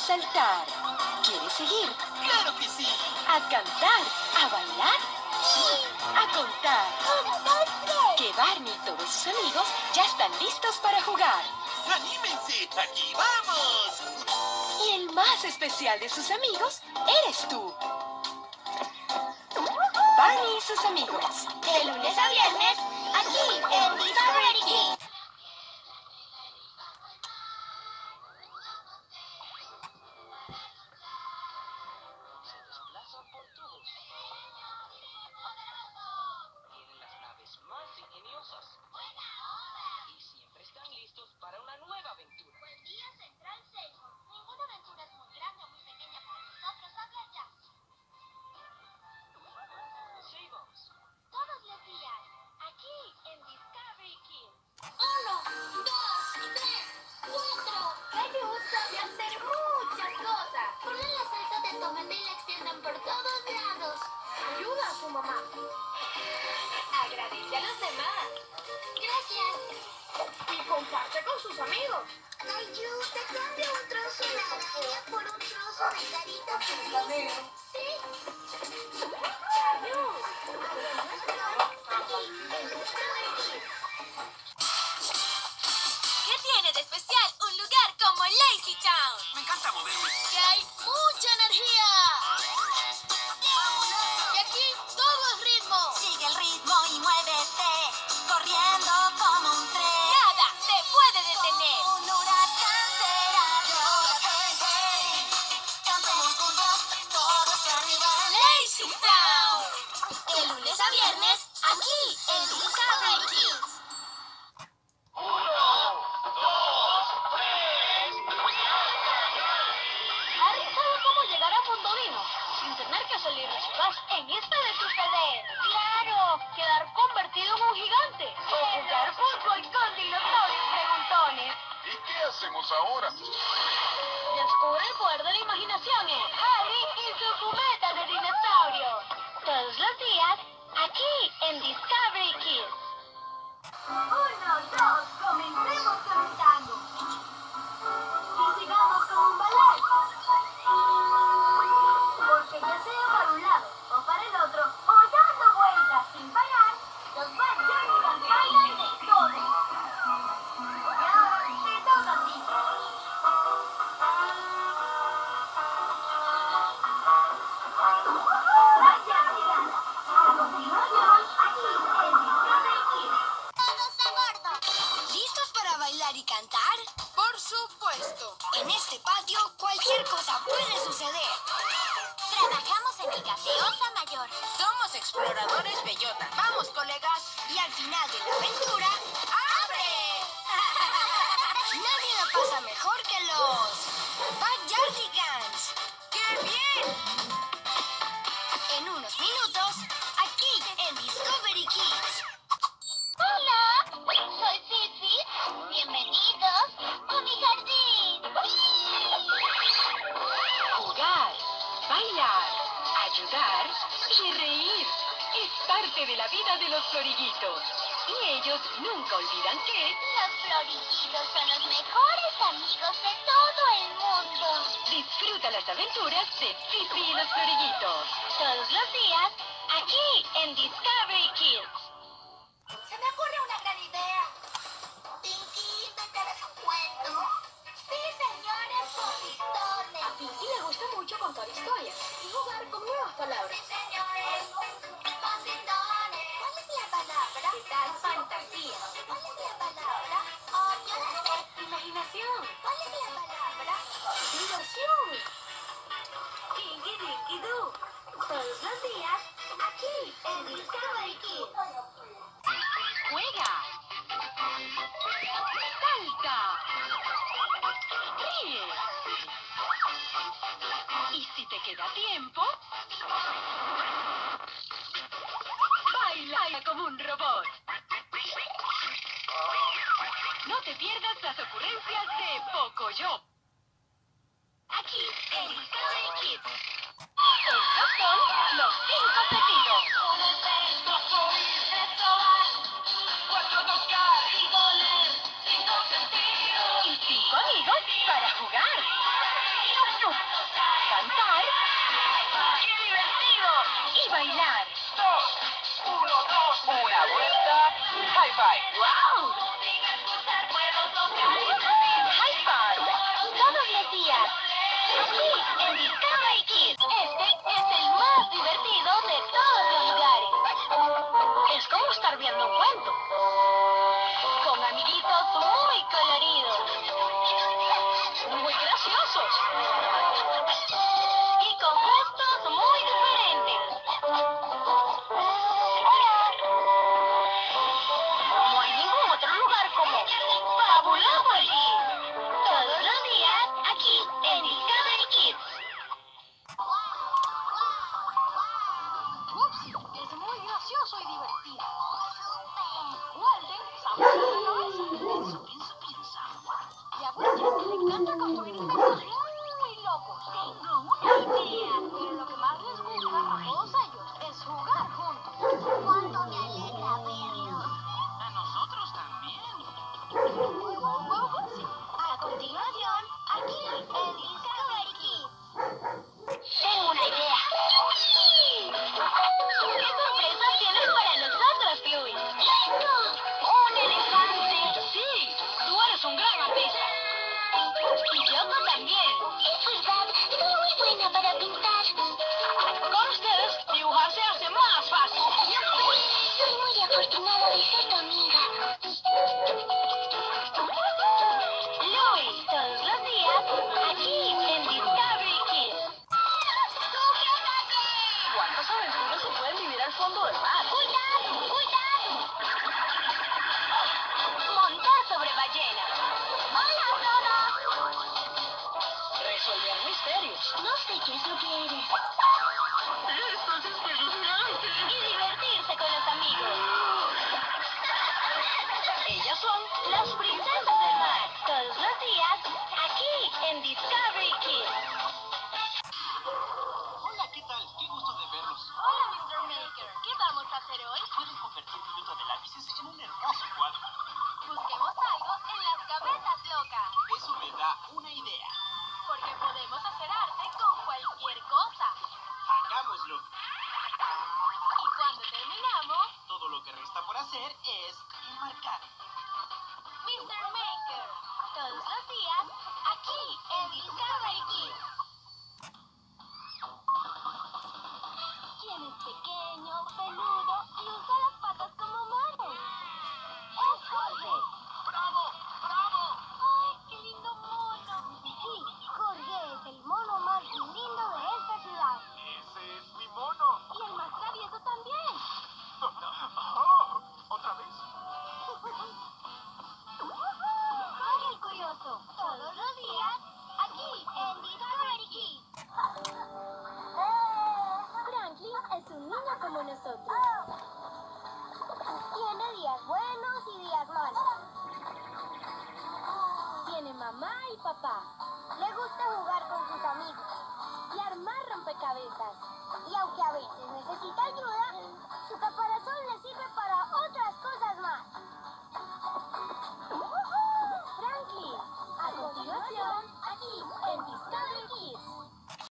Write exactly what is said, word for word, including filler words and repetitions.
saltar. ¿Quieres seguir? ¡Claro que sí! A cantar, a bailar y a contar. Que Barney y todos sus amigos ya están listos para jugar. ¡Anímense! ¡Aquí vamos! Y el más especial de sus amigos eres tú. Barney y sus amigos. De lunes a viernes, aquí en Discovery Kids. Se desplazan por tubos. Tienen las naves más ingeniosas. Y siempre están listos para una nueva aventura. Buen día, Central Seymour. Ninguna aventura es muy grande o muy pequeña para nosotros. Habla ya. Sabums. Todos los días, aquí en Discovery Kids. Uno, dos, tres, cuatro. A me gusta de hacer muchas cosas. Ponen la salsa de tomate y la extiendan por todos lados. Ayuda a su mamá. Agradece a los demás. Gracias. Y comparte con sus amigos. Caillou, te cambio un trozo de araña por un trozo de carita feliz. ¿Sí? Caillou. Aquí, en Discovery Kids. ¿Qué tiene de especial un lugar como Lazy Town? Me encanta moverme. Que hay mucha energía. Y aquí todo es ritmo. Sigue el ritmo y muévete, corriendo como un tren. Nada te puede detener. Un huracán será yo. Hey, hey, cantemos juntos, todos arriba. Lazy Town. De lunes a viernes, aquí en Discovery Kids. ¿Harry sabe cómo llegar a Mondovino? Sin tener que salir de su casa. En esta de suceder. ¡Claro! Quedar convertido en un gigante. O jugar fútbol con dinosaurios preguntones. ¿Y qué hacemos ahora? Descubre el poder de la imaginación en Harry y su cubeta de dinosaurios. Todos los días, aquí en Discovery Kids. Uno, dos, comencemos con un tango. Y sigamos con un ballet. Porque ya sea para un lado o para el otro, o dando vueltas sin parar, los Backyardigans bailan de todo. Y ahora te toca a ti. Backyardigans. A continuación, aquí en Discovery Kids. Todos a bordo. ¿Listos para bailar y cantar? Por supuesto. En este patio cualquier cosa puede suceder. Trabajamos en el Gaseosa Mayor. Somos exploradores bellota. Vamos, colegas. Y al final de la aventura, ¡abre! Nadie la pasa mejor que los Backyardigans. ¡Qué bien! En unos minutos, aquí en Discovery Kids. Hola, soy Fifi. Bienvenidos a mi jardín. Jugar, bailar, ayudar y reír. Es parte de la vida de los floriguitos. Y ellos nunca olvidan que Los floriguitos son los mejores amigos de todo el mundo. disfruta las aventuras de Fifi y los floriguitos. Todos los días, aquí en Discovery Kids. Se me ocurre una gran idea. Pinky, ¿inventarás un cuento? Sí, señores positones. A Pinky le gusta mucho contar historias y jugar con nuevas palabras. Sí, señores positones. ¿Cuál es la palabra? ¿Qué tal fantasía? ¿Cuál es la palabra? Oh, yo no sé. Imaginación. ¿Cuál es la palabra? Diversión. Kinky Dinky Doo. Todos los días, aquí en Discovery Kids. Juega, salta, ríe. Y si te queda tiempo, baila como un robot. No te pierdas las ocurrencias de Pocoyo. Aquí en Discovery Kids. Estos son los cinco sentidos. ¡Cuatro tocar! Cinco oler, cinco sentir. Y cinco amigos para jugar. Discovery Kids. Hola, ¿qué tal? Qué gusto de verlos. Hola, mister Maker. ¿Qué vamos a hacer hoy? Pueden convertir mi nota de lápices en un hermoso cuadro. Busquemos algo en las gavetas locas. Eso me da una idea. Porque podemos hacer arte con cualquier cosa. Hagámoslo. Y cuando terminamos, Todo lo que resta por hacer es enmarcar. mister Maker. Todos los días, aquí en Discovery Kids. ¿Quién es pequeño, peludo y usa las patas como manos? ¡Es Jorge! ¡Bravo! ¡Bravo! ¡Ay, qué lindo mono! Sí, Jorge es el mono más lindo de esta ciudad. Ese es mi mono. Y el más travieso también. Oh, ¿otra vez? Jorge el curioso, todos los días, aquí en Discovery Kids. Franklin es un niño como nosotros. Tiene días buenos y días malos. Tiene mamá y papá. Le gusta jugar con sus amigos y armar rompecabezas.